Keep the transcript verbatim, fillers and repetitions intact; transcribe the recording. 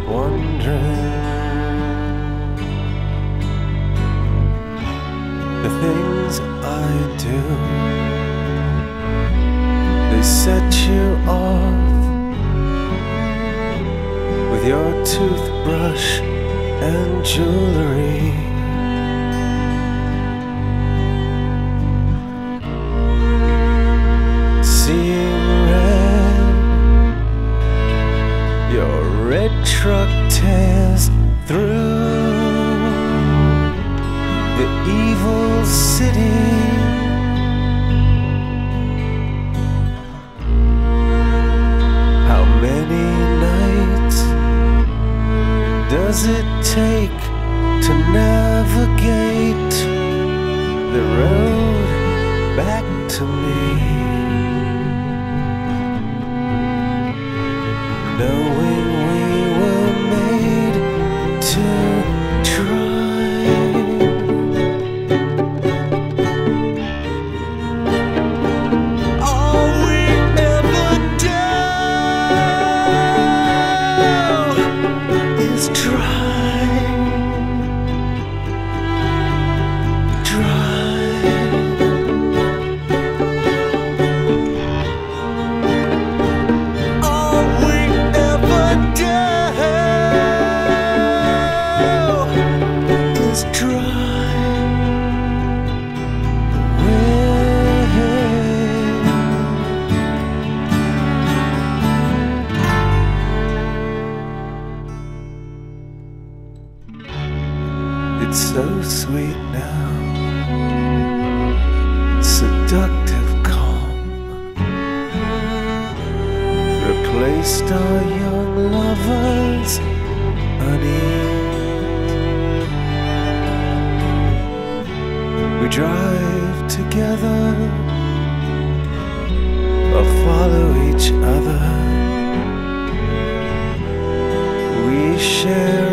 wondering. The things I do, they set you off with your toothbrush and jewelry. Seeing red, your red truck tears through the evil city. How many nights does it take to navigate the road back to me? Knowing we were made to try. All we ever do is try, try. It's so sweet now, seductive calm, replaced our young lovers unease. We drive together or follow each other. We share